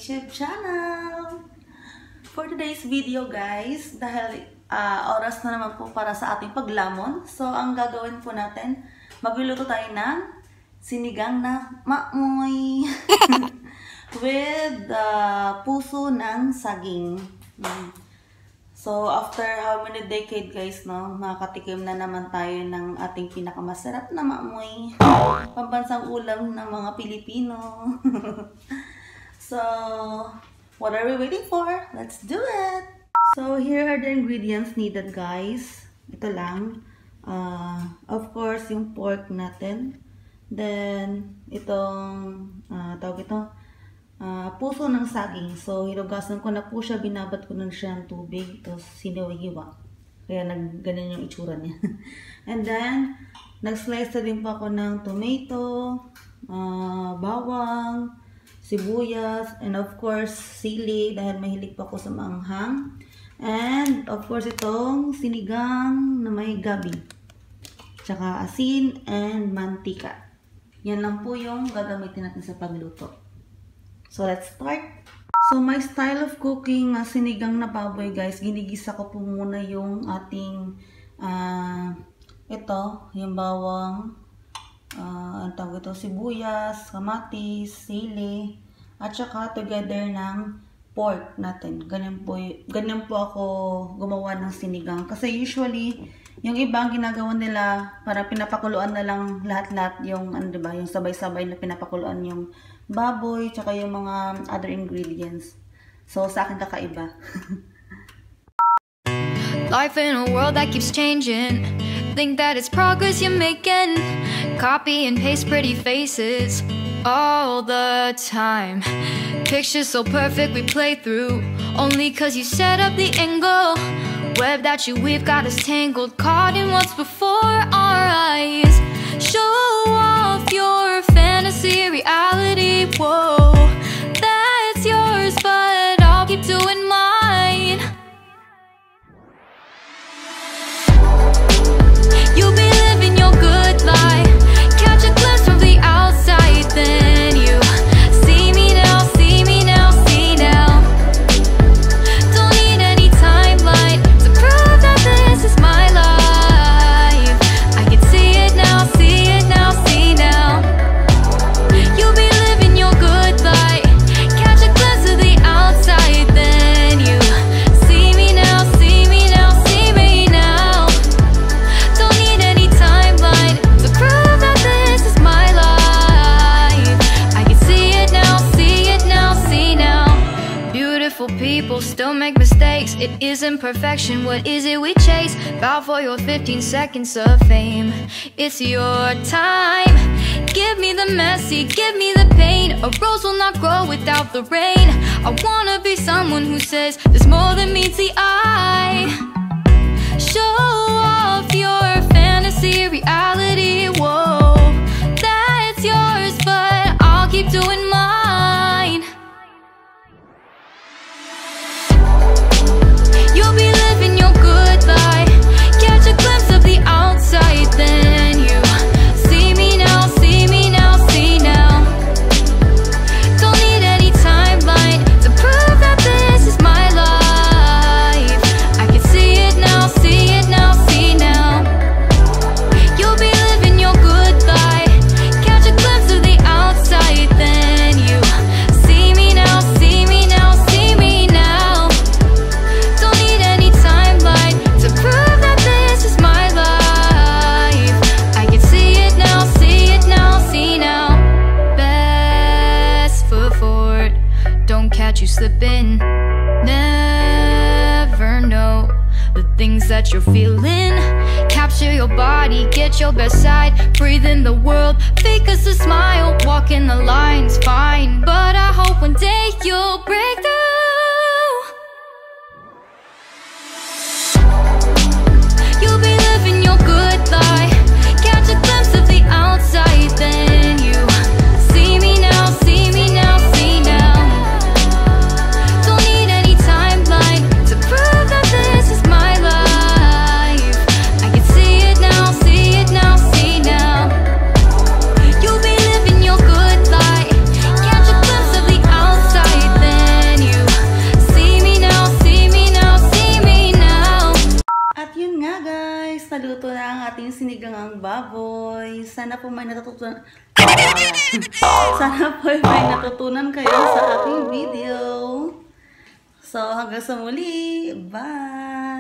YouTube channel. For today's video guys, dahil oras na naman po para sa ating paglamon, so ang gagawin po natin, magluluto tayo ng sinigang na maamoy with puso ng saging. So after how many decade guys, no, makakatikim na naman tayo ng ating pinakamasarap na maamoy, pambansang ulam ng mga Pilipino. So what are we waiting for? Let's do it! So here are the ingredients needed guys. Ito lang. Of course yung pork natin. Then itong tawag ito, puso ng saging. So hinugasan ko na po siya, binabat ko na siya ng tubig, tapos siniwa-hiwa. Kaya ganyan yung itsura niya. And then nag-slice na din po ako ng tomato, bawang, sibuyas, and of course sili dahil mahilig pa ako sa maanghang. And of course itong sinigang na may gabi, tsaka asin and mantika. Yan lang po yung gagamitin natin sa pagluto. So let's start. So my style of cooking sinigang na baboy guys, ginigisa ko po muna yung ating ito, yung bawang, ang tawag ito, sibuyas, kamatis, sili, at saka together ng pork natin. Ganyan po ako gumawa ng sinigang. Kasi usually, yung ibang ginagawa nila, para pinapakuluan na lang lahat-lahat yung, diba, yung sabay-sabay na pinapakuluan yung baboy, tsaka yung mga other ingredients. So, sa akin kakaiba. Life in a world that keeps changing. Think that it's progress you're making. Copy and paste pretty faces all the time. Pictures so perfect we play through, only cause you set up the angle. Web that you weave got us tangled, caught in what's before our eyes. Show off your fantasy reality, whoa, that's yours, but I'll keep doing mine. You'll be living your good life, catch a glimpse from the outside, then you see me now, see me now, see now. Don't need any timeline to prove that this is my life. I can see it now, see it now, see now. You'll be living your good life, catch a glimpse of the outside, then you see me now, see me now, see me now. Don't need any timeline to prove that this is my life. I can see it now, see it now, see now. Beautiful people still make mistakes. It isn't perfection, what is it we chase? Bow for your 15 seconds of fame. It's your time. Give me the messy, give me the pain. A rose will not grow without the rain. I wanna be someone who says there's more than meets the eye. Show off your fantasy reality, whoa, that's yours, but I'll keep doing mine. You'll be living your good life, catch a glimpse of the outside, then you see me now, see me now, see now. Don't need any timeline to prove that this is my life. I can see it now, see it now, see now. You'll be living your good life, catch a glimpse of the outside, then you see me now, see me now, see me now. Don't need any timeline to prove that this is my life. I can see it now, see it now, see now. Best foot forward, don't catch you slipping. Never know the things that you're feeling. Capture your body, get your best side. Breathe in the world, fake us a smile. Walking the lines, fine, but I hope one day you'll break through. You'll be living your good life, catch a glimpse of the outside, then you see me now, see me now, see now. Don't need any timeline to prove that this is my life. I can see it now, see it now, see now. You'll be living your good life, catch a glimpse of the outside, then baboy. Sana po may natutunan. Sana po may natutunan kayo sa aking video. So, hanggang sa muli. Bye!